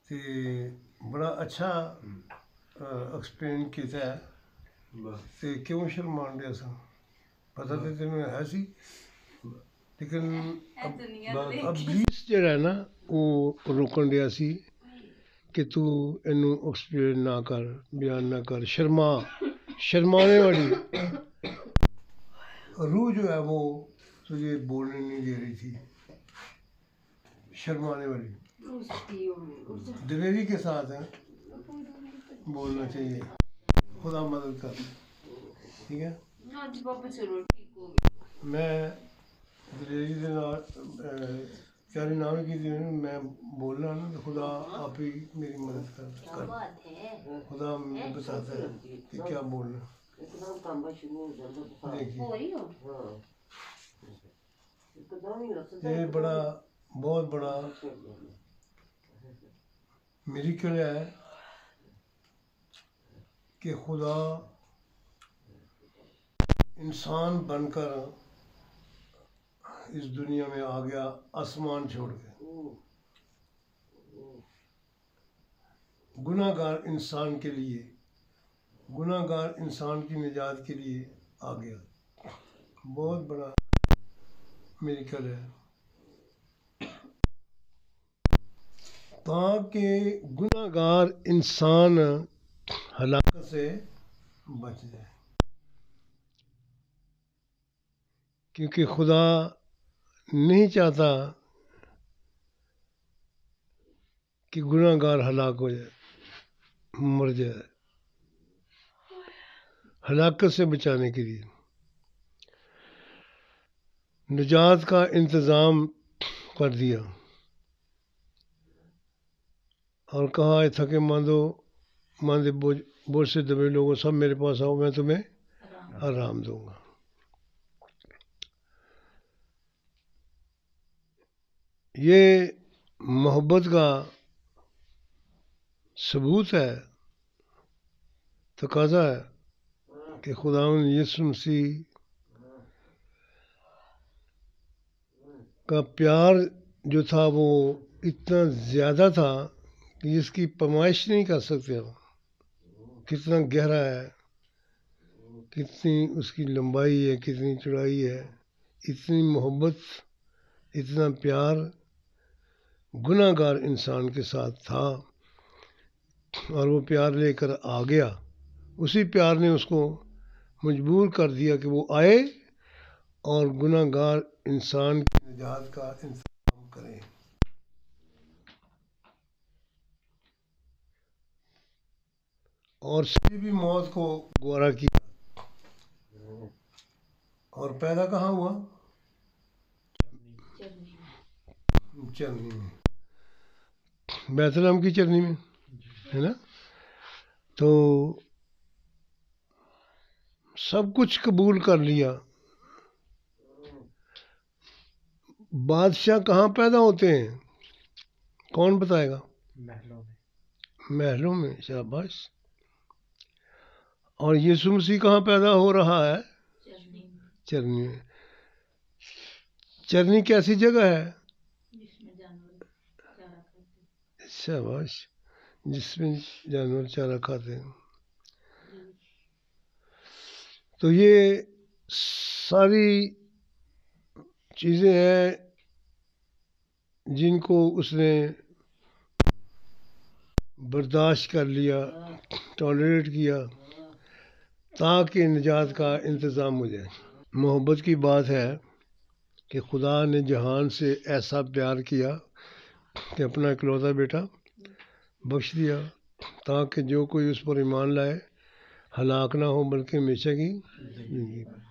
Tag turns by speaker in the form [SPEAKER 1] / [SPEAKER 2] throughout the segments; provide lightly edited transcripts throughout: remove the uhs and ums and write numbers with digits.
[SPEAKER 1] تے بڑا اچھا ایکسپلین کیتا ہے تے کیوں شرمان دیا سا پتہ تے تینوں ہے سی لیکن ابلیس جڑا ہے نا وہ روکن دیا سی کہ تو اینوں ایکسپلین نہ کر بیان نہ کر شرمانے والی روح جو ہے وہ تجھے بولنے نہیں دے رہی تھی شرمانے والی دلیری کے ساتھ بولنا چاہیے خدا مدد کر ٹھیک ہے میں دلیری دے نال تیاری نہ کی میں بولنا نا تو خدا آپ ہی میری مدد کر خدا مجھے بتاتا ہے کہ کیا بولنا یہ بہت بڑا میریکل ہے کہ خدا انسان بن کر اس دنیا میں آ گیا آسمان چھوڑ کے گناہ گار انسان کے لیے گناہ گار انسان کی نجات کے لیے آ گیا بہت بڑا میریکل ہے تاکہ گناہ گار انسان ہلاکت سے بچ جائے کیونکہ خدا نہیں چاہتا کہ گناہ گار ہلاک ہو جائے مر جائے ہلاکت سے بچانے کے لیے نجات کا انتظام کر دیا اور کہا اے تھکے ماندے بوجھ سے دبے لوگوں سب میرے پاس آؤ میں تمہیں آرام دوں گا یہ محبت کا ثبوت ہے تقاضا ہے کہ خداوند یسوع مسیح کا پیار جو تھا وہ اتنا زیادہ تھا کہ جس کی پیمائش نہیں کر سکتے ہم کتنا گہرا ہے کتنی اس کی لمبائی ہے کتنی چوڑائی ہے اتنی محبت اتنا پیار گناہ گار انسان کے ساتھ تھا اور وہ پیار لے کر آ گیا اسی پیار نے اس کو مجبور کر دیا کہ وہ آئے اور گناہ گار انسان کی نجات کا انتظام کریں اور صلیبی موت کو گوارا کیا اور پیدا کہاں ہوا چرنی میں بیت لحم کی چرنی میں ہے نا تو سب کچھ قبول کر لیا بادشاہ کہاں پیدا ہوتے ہیں کون بتائے گا محلوں میں شاباش اور یسوع مسیح کہاں پیدا ہو رہا ہے چرنی میں چرنی کیسی جگہ ہے شاباش جس میں جانور چارہ کھاتے ہیں تو یہ ساری چیزیں ہیں جن کو اس نے برداشت کر لیا ٹالریٹ کیا تاکہ نجات کا انتظام ہو جائے محبت کی بات ہے کہ خدا نے جہان سے ایسا پیار کیا کہ اپنا اکلوتا بیٹا بخش دیا تاکہ جو کوئی اس پر ایمان لائے ہلاک نہ ہو بلکہ ہمیشہ کی زندگی پائے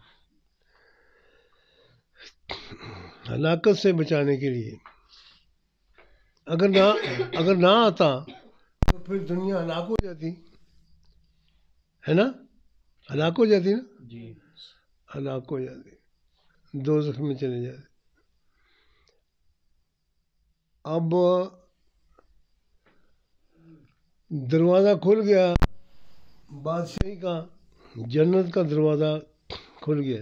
[SPEAKER 1] ہلاکت سے بچانے کے لیے اگر نہ آتا تو پھر دنیا ہلاک ہو جاتی ہے نا ہلاک ہو جاتی نا ہلاک ہو جاتی دوزخ میں چلے جاتے اب دروازہ کھل گیا بادشاہی کا جنت کا دروازہ کھل گیا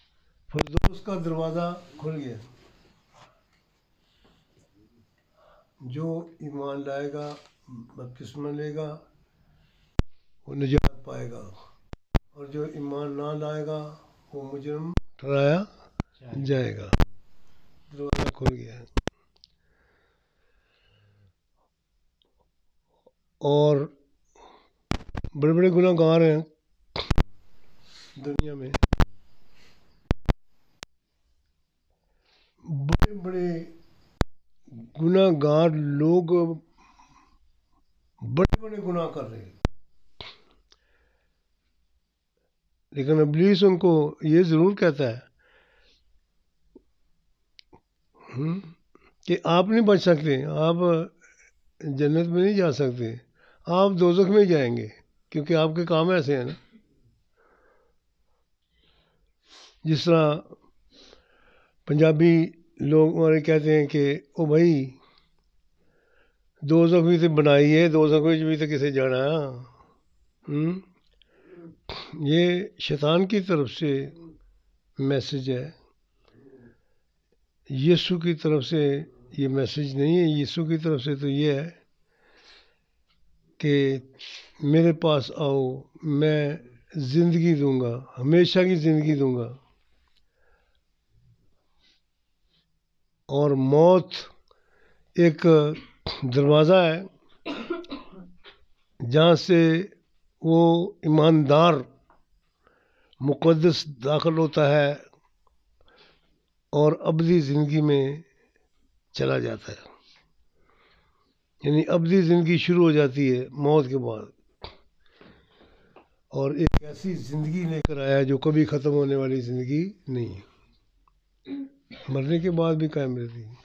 [SPEAKER 1] فردوس کا دروازہ کھل گیا جو ایمان لائے گا بپتسمہ لے گا وہ نجات پائے گا، اور جو ایمان نہ لائے گا وہ مجرم ٹھہرایا جائے گا۔ دروازہ کھل گیا ہے، اور بڑے بڑے گناہ گار ہیں دنیا میں، بڑے بڑے گناہ گار لوگ بڑے بڑے گناہ کر رہے ہیں، لیکن ابلیس ان کو یہ ضرور کہتا ہے کہ آپ نہیں بچ سکتے، آپ جنت میں نہیں جا سکتے، آپ دوزخ میں جائیں گے، کیونکہ آپ کے کام ایسے ہیں نا۔ جس طرح پنجابی لوگ ہمارے کہتے ہیں کہ او بھائی دوزخ بھی تو بنائی ہے، دوزخ میں بھی تو کسے جانا ہے۔ یہ شیطان کی طرف سے میسج ہے، یسوع کی طرف سے یہ میسج نہیں ہے۔ یسوع کی طرف سے تو یہ ہے کہ میرے پاس آؤ، میں زندگی دوں گا، ہمیشہ کی زندگی دوں گا، اور موت ایک دروازہ ہے جہاں سے وہ ایماندار مقدس داخل ہوتا ہے اور ابدی زندگی میں چلا جاتا ہے، یعنی ابدی زندگی شروع ہو جاتی ہے موت کے بعد، اور ایک ایسی زندگی لے کر آیا جو کبھی ختم ہونے والی زندگی نہیں ہے، مرنے کے بعد بھی قائم رہتی ہے۔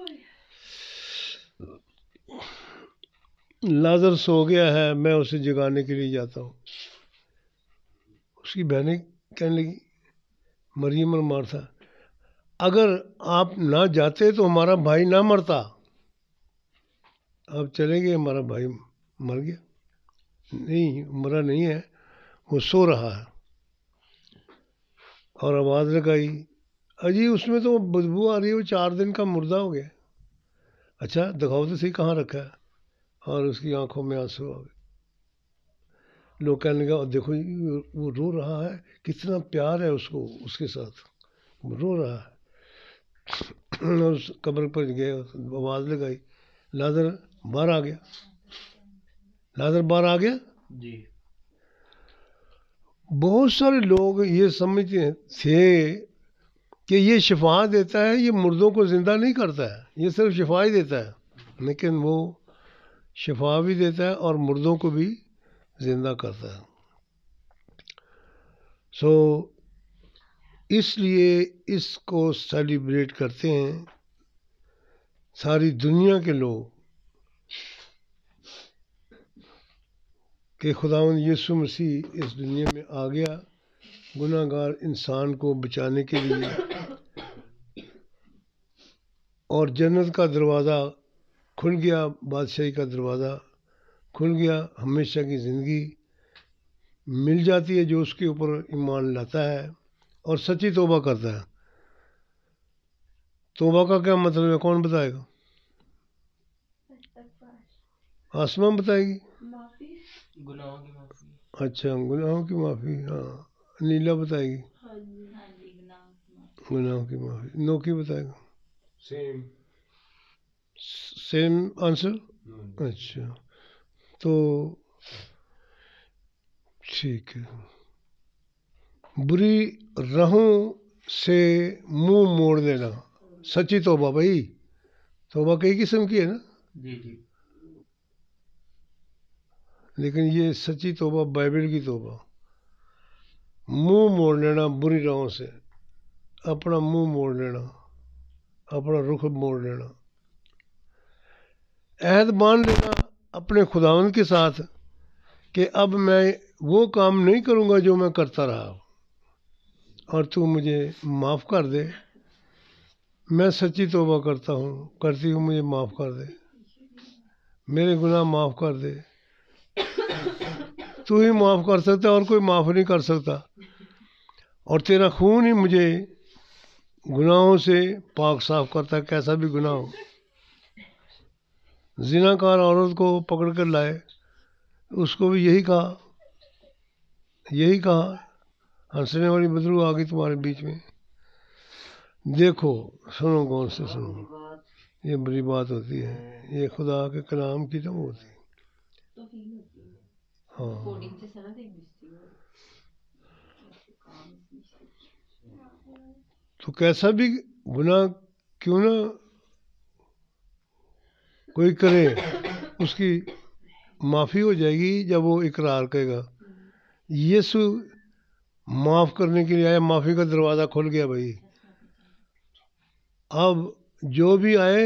[SPEAKER 1] لازر سو گیا ہے، میں اسے جگانے کے لیے جاتا ہوں۔ اس کی بہنیں کہنے لگی، مریم اور مارتھا، اگر آپ نہ جاتے تو ہمارا بھائی نہ مرتا، آپ چلے گئے، ہمارا بھائی مر گیا۔ نہیں، مرا نہیں ہے، وہ سو رہا ہے۔ اور آواز لگائی، اجی اس میں تو بدبو آ رہی ہے، وہ 4 دن کا مردہ ہو گیا۔ اچھا دکھاؤ تو صحیح کہاں رکھا ہے، اور اس کی آنکھوں میں آنسو آ گئے۔ لوگ کہنے لگا، دیکھو وہ رو رہا ہے، کتنا پیار ہے اس کو اس کے ساتھ، وہ رو رہا ہے۔ اور اس قبر پر گئے، آواز لگائی، لازر باہر آ گیا، لازر باہر آ گیا۔
[SPEAKER 2] جی
[SPEAKER 1] بہت سارے لوگ یہ سمجھتے تھے کہ یہ شفا دیتا ہے، یہ مردوں کو زندہ نہیں کرتا ہے، یہ صرف شفا ہی دیتا ہے، لیکن وہ شفا بھی دیتا ہے اور مردوں کو بھی زندہ کرتا ہے۔ سو اس لیے اس کو سیلیبریٹ کرتے ہیں ساری دنیا کے لوگ کہ خداوند یسوع مسیح اس دنیا میں آ گیا گناہ گار انسان کو بچانے کے لیے، اور جنت کا دروازہ کھل گیا، بادشاہی کا دروازہ کھل گیا، ہمیشہ کی زندگی مل جاتی ہے جو اس کے اوپر ایمان لاتا ہے اور سچی توبہ کرتا ہے۔ توبہ کا کیا مطلب ہے، کون بتائے گا؟ آسمان بتائے گی؟
[SPEAKER 2] گناہوں کی معافی۔
[SPEAKER 1] اچھا گناہوں کی معافی، ہاں نیلا بتائے گی؟ گناہوں کی معافی۔ نوکی بتائے گا؟ Same answer? اچھا تو ٹھیک ہے۔ بری راہوں سے منہ موڑ لینا، سچی توبہ، بھائی توبہ کئی قسم کی ہے نا،
[SPEAKER 2] جی جی
[SPEAKER 1] لیکن یہ سچی توبہ بائبل کی توبہ، منہ موڑ لینا بری راہوں سے، اپنا منہ موڑ لینا، اپنا رخ موڑ لینا، عہد باندھ لینا اپنے خداوند کے ساتھ کہ اب میں وہ کام نہیں کروں گا جو میں کرتا رہا، اور تو مجھے معاف کر دے، میں سچی توبہ کرتی ہوں، مجھے معاف کر دے، میرے گناہ معاف کر دے، تو ہی معاف کر سکتا ہے اور کوئی معاف نہیں کر سکتا، اور تیرا خون ہی مجھے گناہوں سے پاک صاف کرتا ہے، کیسا بھی گناہ ہو۔ ज़िनाकार औरत को पकड़ कर लाए, उसको भी यही कहा हंसने वाली बदबू आ गई तुम्हारे बीच में। देखो सुनो, गौर से सुनो, ये बड़ी बात होती है, ये खुदा के कलाम की तो होती है। हाँ, तो कैसा भी गुनाह क्यों ना कोई करे, उसकी माफ़ी हो जाएगी जब वो इकरार करेगा। यीशु माफ़ करने के लिए आया, माफ़ी का दरवाज़ा खुल गया भाई। अब जो भी आए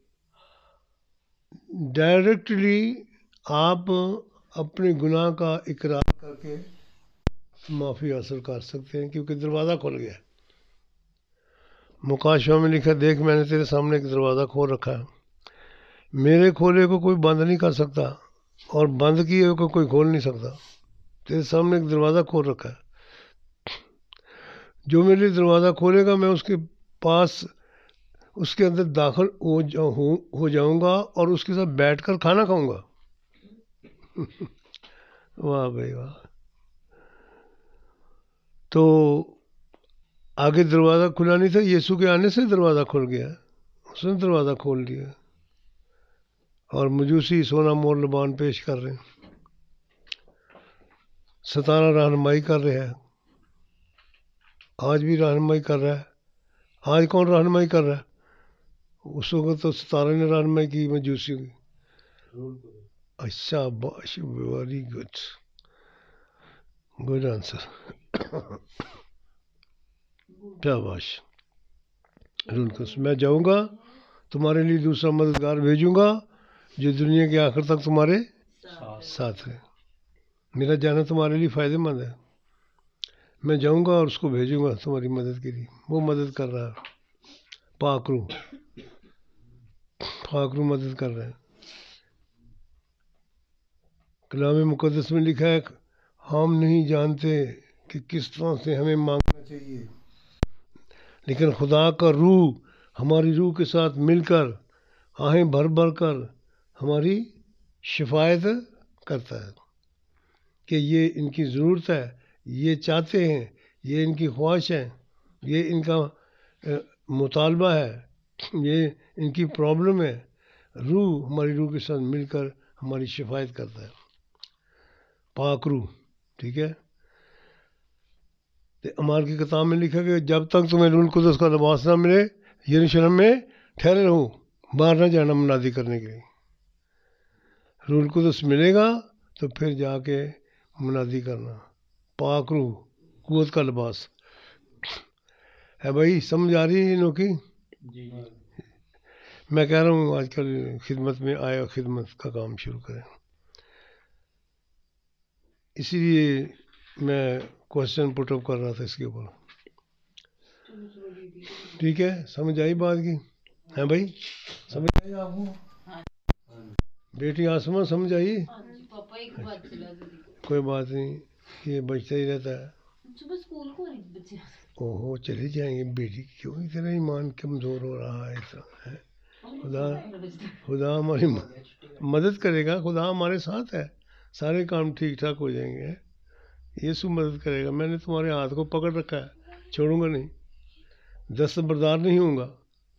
[SPEAKER 1] डायरेक्टली आप अपने गुनाह का इकरार करके माफ़ी हासिल कर सकते हैं, क्योंकि दरवाज़ा खुल गया। मुकाशवा में लिखा, देख मैंने तेरे सामने एक दरवाज़ा खोल रखा है, मेरे खोले को कोई बंद नहीं कर सकता और बंद किए को कोई खोल नहीं सकता। तेरे सामने एक दरवाज़ा खोल रखा है, जो मेरे लिए दरवाज़ा खोलेगा मैं उसके पास, उसके अंदर दाखिल हो जाऊंगा और उसके साथ बैठकर खाना खाऊंगा। वाह भाई वाह। तो आगे दरवाज़ा खुला नहीं था, यीशु के आने से दरवाज़ा खुल गया, उसने दरवाज़ा खोल दिया। और मजूसी सोना मोर लबान पेश कर रहे हैं, सतारा रहनुमाई कर रहे हैं, आज भी रहनुमाई कर रहा है। आज कौन रहनुमाई कर रहा है? उस वक्त तो सतारा ने रहनुमाई की मजूसियों की। अच्छा, वेरी गुड, गुड आंसर, शाबाश। मैं जाऊंगा, तुम्हारे लिए दूसरा मददगार भेजूंगा जो दुनिया के आखिर तक तुम्हारे साथ है। मेरा जाना तुम्हारे लिए फ़ायदेमंद है। मैं जाऊंगा और उसको भेजूंगा तुम्हारी मदद के लिए, वो मदद कर रहा है। फाकरू मदद कर रहे हैं। कलाम मुक़द्दस में लिखा है, हम नहीं जानते कि किस तरह से हमें मांगना चाहिए, लेकिन खुदा का रूह हमारी रूह के साथ मिलकर आहें भर भर कर हमारी शिफायत करता है कि ये इनकी ज़रूरत है, ये चाहते हैं, ये इनकी ख्वाहिश है, ये इनका मुतालबा है, ये इनकी प्रॉब्लम है। रूह हमारी रूह के साथ मिलकर हमारी शिफायत करता है, पाक रूह। ठीक है। तो अमाल की किताब में लिखा कि जब तक तुम्हें रूह कुदस का लिबास ना मिले, यरूशलेम में ठहरे रहो, बाहर ना जाना मुनादी करने के लिए। रूह कुदस मिलेगा तो फिर जाके मुनादी करना। पाक रूह, कुव्वत का लिबास है भाई। समझ आ रही है इन लोगों की? मैं कह रहा हूँ आजकल खिदमत में आए और खिदमत का काम शुरू करें, इसीलिए मैं क्वेश्चन पुटअप कर रहा था इसके ऊपर। ठीक है, समझ आई बात की? है भाई, समझ आई आपको? बेटी आसमा समझ आई? कोई बात नहीं, ये बचता ही रहता है। ओहो, चले जाएंगे। बेटी क्यों इतना ईमान कमज़ोर हो रहा है इतना है? खुदा हमारी मदद करेगा, खुदा हमारे साथ है, सारे काम ठीक ठाक हो जाएंगे। यीशु मदद करेगा। मैंने तुम्हारे हाथ को पकड़ रखा है, छोड़ूंगा नहीं, दस्तबरदार नहीं होऊंगा।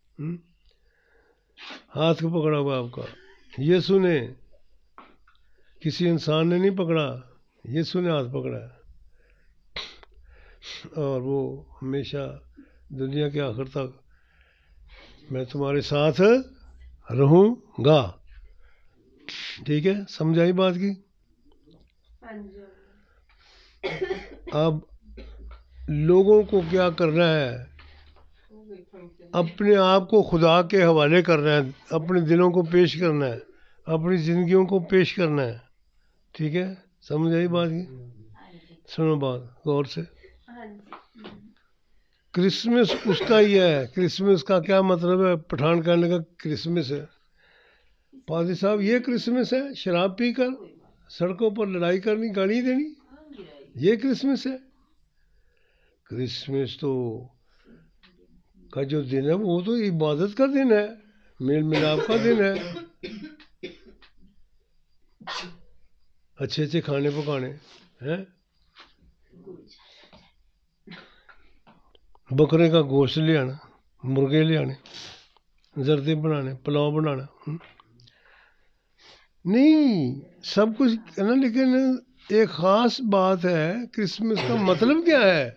[SPEAKER 1] हाथ को पकड़ा हुआ आपका। यीशु ने, किसी इंसान ने नहीं पकड़ा, यीशु ने हाथ पकड़ा, और वो हमेशा दुनिया के आखिर तक मैं तुम्हारे साथ रहूँगा। ठीक है, समझ आई बात की? अब लोगों को क्या करना है? अपने आप को खुदा के हवाले करना है, अपने दिलों को पेश करना है, अपनी ज़िंदगियों को पेश करना है। ठीक है, समझ आई बात की? सुनो बात गौर से। क्रिसमस उसका ही है। क्रिसमस का क्या मतलब है? पठान कहने का क्रिसमस है। पादी साहब, ये क्रिसमस है शराब पीकर सड़कों पर लड़ाई करनी, गाली देनी, ये क्रिसमस है? क्रिसमस तो का जो दिन है वो तो इबादत का दिन है, मेल मिलाप का दिन है। اچھے اچھے کھانے پکانے ہیں، بکرے کا گوشت لے آنا، مرغے لے آنے، زردے بنانے، پلاؤ بنانا، نہیں سب کچھ ہے نا، لیکن ایک خاص بات ہے کرسمس کا مطلب کیا ہے؟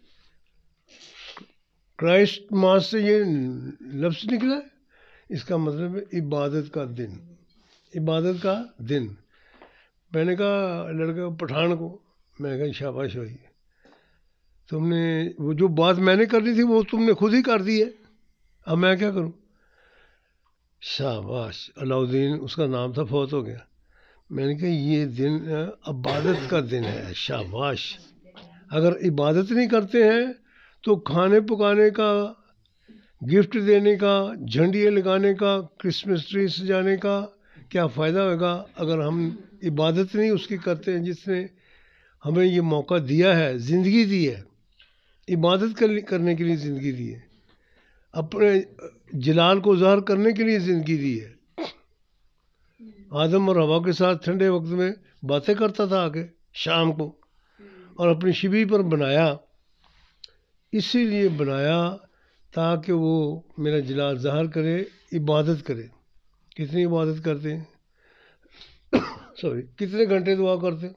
[SPEAKER 1] کرائسٹ ماس سے یہ لفظ نکلا ہے، اس کا مطلب ہے عبادت کا دن، عبادت کا دن۔ میں نے کہا لڑکے پٹھان کو، میں نے کہا شاباش ہوئی، تم نے وہ جو بات میں نے کرنی تھی وہ تم نے خود ہی کر دی ہے، اب میں کیا کروں؟ شاباش، علاؤدین اس کا نام تھا، فوت ہو گیا۔ میں نے کہا یہ دن عبادت کا دن ہے، شاباش۔ اگر عبادت نہیں کرتے ہیں تو کھانے پکانے کا، گفٹ دینے کا، جھنڈیاں لگانے کا، کرسمس ٹری سجانے کا کیا فائدہ ہوگا اگر ہم عبادت نہیں اس کی کرتے ہیں جس نے ہمیں یہ موقع دیا ہے، زندگی دی ہے، عبادت کرنے کے لیے زندگی دی ہے، اپنے جلال کو ظاہر کرنے کے لیے زندگی دی ہے۔ آدم اور حوا کے ساتھ ٹھنڈے وقت میں باتیں کرتا تھا آ کے شام کو، اور اپنی شبی پر بنایا، اسی لیے بنایا تاکہ وہ میرا جلال ظاہر کرے، عبادت کرے۔ کتنی عبادت کرتے ہیں؟ سوری، کتنے گھنٹے دعا کرتے ہیں؟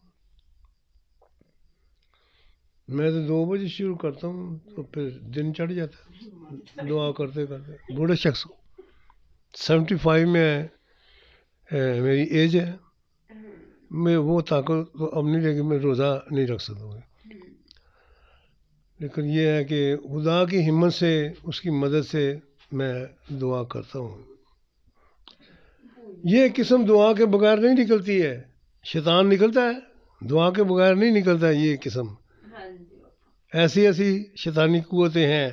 [SPEAKER 1] میں تو 2 بجے شروع کرتا ہوں تو پھر دن چڑھ جاتا ہے دعا کرتے کرتے۔ بوڑھے شخص کو 75 میں میری ایج ہے، میں وہ طاقت تو اب نہیں رہے، میں روزہ نہیں رکھ سکتا ہوں، لیکن یہ ہے کہ خدا کی ہمت سے، اس کی مدد سے میں دعا کرتا ہوں۔ یہ قسم دعا کے بغیر نہیں نکلتی ہے، شیطان نکلتا ہے، دعا کے بغیر نہیں نکلتا ہے یہ قسم۔ ایسی ایسی شیطانی قوتیں ہیں،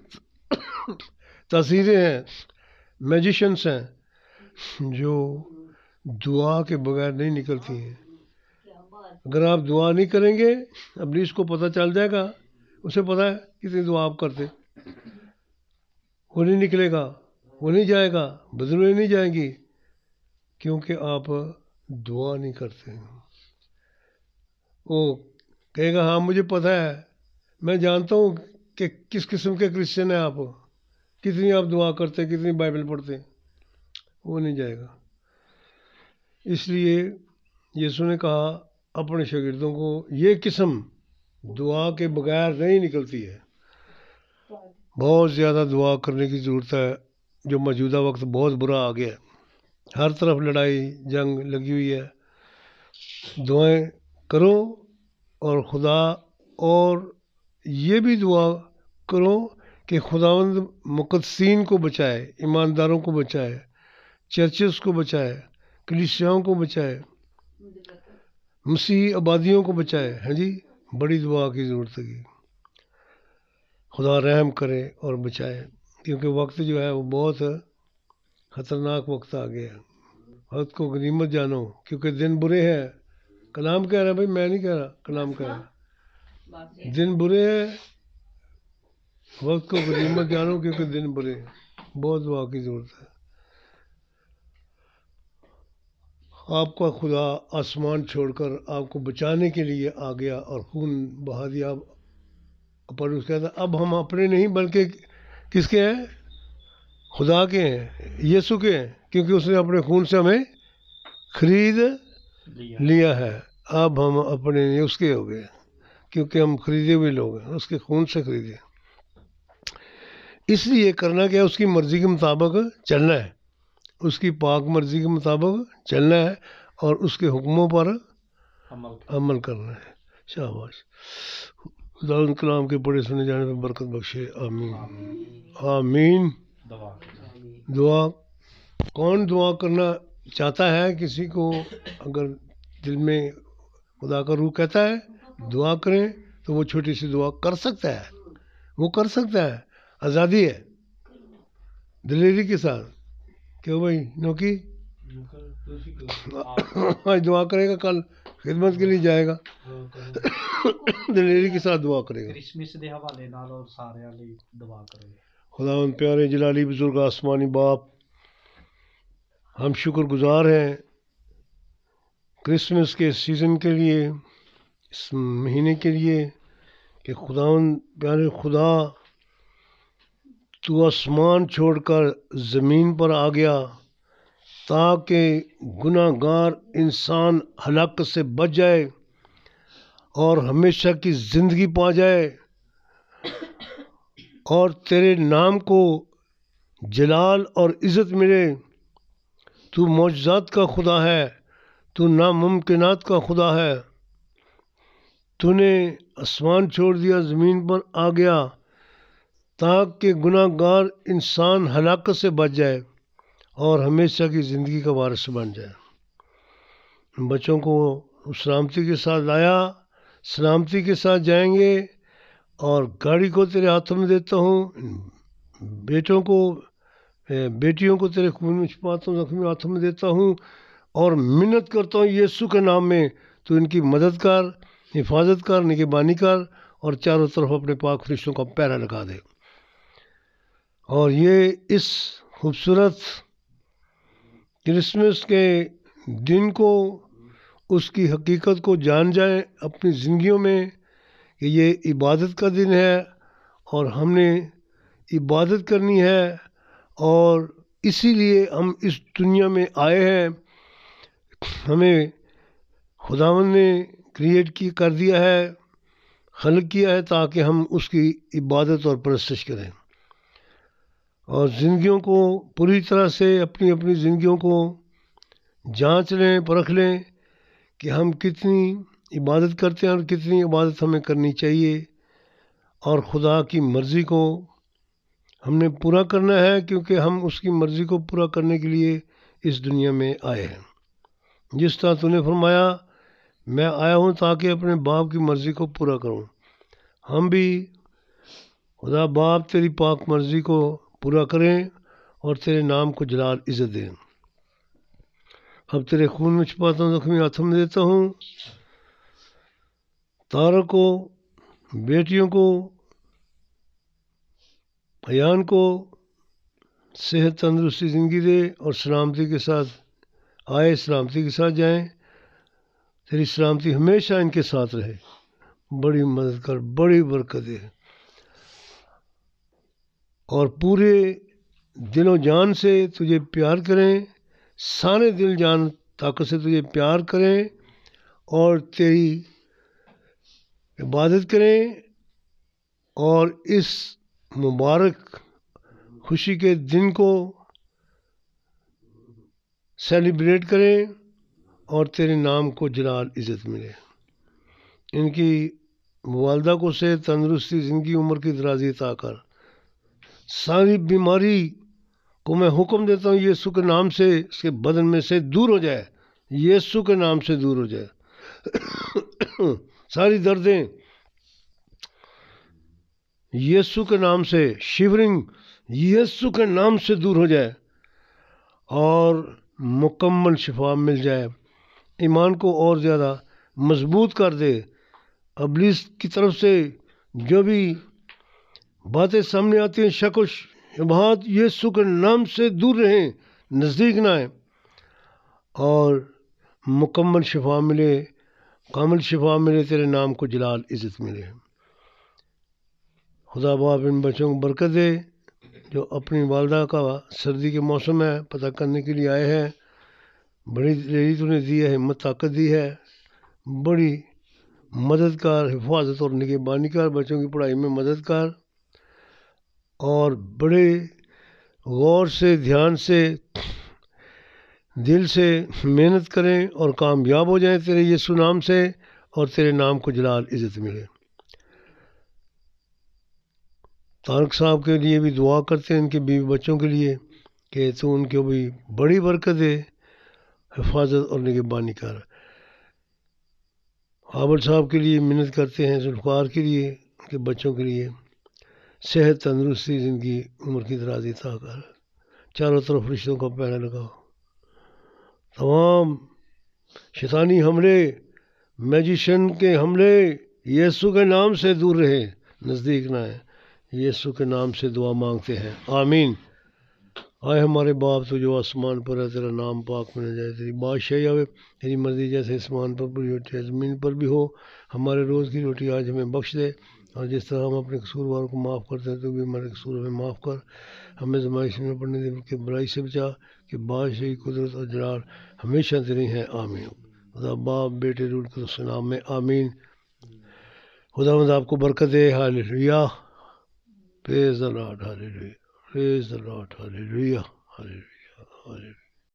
[SPEAKER 1] تاثیریں ہیں، میجیشنس ہیں جو دعا کے بغیر نہیں نکلتی ہیں۔ اگر آپ دعا نہیں کریں گے، ابلیس کو پتہ چل جائے گا، اسے پتہ ہے کتنی دعا آپ کرتے، وہ نہیں نکلے گا، وہ نہیں جائے گا، بدرویں نہیں جائیں گی، کیونکہ آپ دعا نہیں کرتے ہیں۔ وہ کہے گا ہاں مجھے پتہ ہے، میں جانتا ہوں کہ کس قسم کے کرسچن ہیں آپ، کتنی آپ دعا کرتے، کتنی بائبل پڑھتے، وہ نہیں جائے گا۔ اس لیے یسوع نے کہا اپنے شاگردوں کو یہ قسم دعا کے بغیر نہیں نکلتی ہے۔ بہت زیادہ دعا کرنے کی ضرورت ہے، جو موجودہ وقت بہت برا آ گیا ہے، ہر طرف لڑائی جنگ لگی ہوئی ہے۔ دعائیں کرو، اور خدا، اور یہ بھی دعا کرو کہ خداوند مقدسین کو بچائے، ایمانداروں کو بچائے، چرچز کو بچائے، کلیسیاؤں کو بچائے، مسیحی آبادیوں کو بچائے۔ ہاں جی، بڑی دعا کی ضرورت ہے، خدا رحم کرے اور بچائے، کیونکہ وقت جو ہے وہ بہت خطرناک وقت آ گیا ہے۔ وقت کو غنیمت جانو، کیونکہ دن برے ہیں۔ کلام کہہ رہا ہے بھائی، میں نہیں کہہ رہا، کلام کہہ رہا ہے دن برے ہیں، وقت کو غنیمت جانو کیونکہ دن برے ہیں۔ بہت دعا کی ضرورت ہے۔ آپ کا خدا آسمان چھوڑ کر آپ کو بچانے کے لیے آ گیا اور خون بہا دیا۔ پر اس کہتا اب ہم اپنے نہیں بلکہ کس کے ہیں؟ خدا کے ہیں، یسوع کے ہیں، کیونکہ اس نے اپنے خون سے ہمیں خرید لیا ہے۔ اب ہم اپنے نہیں، اس کے ہو گئے، کیونکہ ہم خریدے ہوئے لوگ ہیں، اس کے خون سے خریدے۔ اس لیے کرنا کیا ہے؟ اس کی مرضی کے مطابق چلنا ہے، اس کی پاک مرضی کے مطابق چلنا ہے، اور اس کے حکموں پر عمل کرنا ہے۔ شاباش، خدا ان کلام کے پڑھے سنے جانے پہ برکت بخشے، آمین آمین۔ دعا، کون دعا کرنا چاہتا ہے؟ کسی کو اگر دل میں خدا کا روح کہتا ہے دعا کریں تو وہ چھوٹی سی دعا کر سکتا ہے، وہ کر سکتا ہے، آزادی ہے، دلیری کے ساتھ۔ کیوں بھائی نوکی؟ آج دعا کرے گا، کل خدمت کے لیے جائے گا، دلیری کے ساتھ دعا کرے گا۔
[SPEAKER 3] کرسمس دے حوالے نال اور سارے لئی دعا کرو۔
[SPEAKER 1] خداوند پیارے جلالی بزرگ آسمانی باپ، ہم شکر گزار ہیں کرسمس کے سیزن کے لیے، اس مہینے کے لیے کہ خداوند پیارے خدا تو آسمان چھوڑ کر زمین پر آ گیا تاکہ گناہ گار انسان ہلاکت سے بچ جائے اور ہمیشہ کی زندگی پا جائے اور تیرے نام کو جلال اور عزت ملے۔ تو معجزات کا خدا ہے، تو ناممکنات کا خدا ہے۔ تو نے آسمان چھوڑ دیا، زمین پر آ گیا تاکہ گناہ گار انسان ہلاکت سے بچ جائے اور ہمیشہ کی زندگی کا وارث بن جائے۔ بچوں کو سلامتی کے ساتھ لایا، سلامتی کے ساتھ جائیں گے، اور گاڑی کو تیرے ہاتھوں میں دیتا ہوں، بیٹیوں کو تیرے خون میں چھپاتا ہوں، زخمی ہاتھوں میں دیتا ہوں، اور منت کرتا ہوں یسوع کے نام میں تو ان کی مدد کر، حفاظت کر، نگہبانی کر، اور چاروں طرف اپنے پاک فرشتوں کا پہرا لگا دے۔ اور یہ اس خوبصورت کرسمس کے دن کو، اس کی حقیقت کو جان جائیں اپنی زندگیوں میں کہ یہ عبادت کا دن ہے اور ہم نے عبادت کرنی ہے، اور اسی لیے ہم اس دنیا میں آئے ہیں۔ ہمیں خداوند نے کر دیا ہے، خلق کیا ہے تاکہ ہم اس کی عبادت اور پرستش کریں، اور زندگیوں کو پوری طرح سے اپنی اپنی زندگیوں کو جانچ لیں، پرکھ لیں کہ ہم کتنی عبادت کرتے ہیں اور کتنی عبادت ہمیں کرنی چاہیے، اور خدا کی مرضی کو ہم نے پورا کرنا ہے، کیونکہ ہم اس کی مرضی کو پورا کرنے کے لیے اس دنیا میں آئے ہیں۔ جس طرح تو نے فرمایا میں آیا ہوں تاکہ اپنے باپ کی مرضی کو پورا کروں، ہم بھی خدا باپ تیری پاک مرضی کو پورا کریں اور تیرے نام کو جلال عزت دیں۔ اب تیرے خون میں چھپاتا ہوں، زخمی ہاتھوں میں دیتا ہوں، تاروں کو، بیٹیوں کو، ایان کو صحت تندرستی زندگی دے، اور سلامتی کے ساتھ آئے، سلامتی کے ساتھ جائیں۔ تیری سلامتی ہمیشہ ان کے ساتھ رہے، بڑی مدد کر، بڑی برکت دے، اور پورے دل و جان سے تجھے پیار کریں، سارے دل جان طاقت سے تجھے پیار کریں اور تیری عبادت کریں، اور اس مبارک خوشی کے دن کو سیلیبریٹ کریں اور تیرے نام کو جلال عزت ملے۔ ان کی والدہ کو صحت تندرستی زندگی عمر کی درازی عطا کر، ساری بیماری کو میں حکم دیتا ہوں یسوع کے نام سے اس کے بدن میں سے دور ہو جائے، یسوع کے نام سے دور ہو جائے۔ ساری دردیں یسوع کے نام سے، شیورنگ یسوع کے نام سے دور ہو جائے اور مکمل شفا مل جائے۔ ایمان کو اور زیادہ مضبوط کر دے۔ ابلیس کی طرف سے جو بھی باتیں سامنے آتی ہیں، شک و شبہات، یسوع کے نام سے دور رہیں، نزدیک نہ آئیں، اور مکمل شفا ملے، کامل شفا ملے، تیرے نام کو جلال عزت ملے۔ خدا باپ ان بچوں کو برکت دے جو اپنی والدہ کا سردی کے موسم ہے پتہ کرنے کے لیے آئے ہیں۔ بڑی دلیری تو نے دی ہے، ہمت طاقت دی ہے، بڑی مدد کر، حفاظت اور نگہبانی کر، بچوں کی پڑھائی میں مدد کر، اور بڑے غور سے، دھیان سے، دل سے محنت کریں اور کامیاب ہو جائیں تیرے یسوع نام سے، اور تیرے نام کو جلال عزت ملے۔ طارق صاحب کے لیے بھی دعا کرتے ہیں، ان کے بیوی بچوں کے لیے کہ تو ان کو بھی بڑی برکت دے، حفاظت اور نگہبانی کر۔ عابد صاحب کے لیے محنت کرتے ہیں، ذوالفقار کے لیے، ان کے بچوں کے لیے صحت تندرستی زندگی عمر کی درازی عطا کر، چاروں طرف رشتوں کا پہرا لگاؤ، تمام شیطانی حملے، میجیشن کے حملے یسوع کے نام سے دور رہے، نزدیک نہ آئے۔ یسوع کے نام سے دعا مانگتے ہیں، آمین۔ آئے ہمارے باپ تو جو آسمان پر ہے، تیرا نام پاک ہونا جائے، تیری بادشاہی آوے، تیری مرضی جیسے آسمان پر پوری ہوتی ہے زمین پر بھی ہو۔ ہمارے روز کی روٹی آج ہمیں بخش دے، اور جس طرح ہم اپنے قصورواروں کو معاف کرتے ہیں تو بھی ہمارے قصور ہمیں معاف کر، ہمیں زمائش میں پڑنے دے بلکہ برائی سے بچا، کہ بادشاہی قدرت اور جلال ہمیشہ تیری ہیں، آمین۔ خدا باپ بیٹے روح القدس کے نام میں آمین۔ خداوند آپ کو برکت دے، ہاللیلویا، پریز دی لارڈ، ہاللیلویا، پریز دی لارڈ، ہاللیلویا، ہاللیلویا، ہاللیلویا۔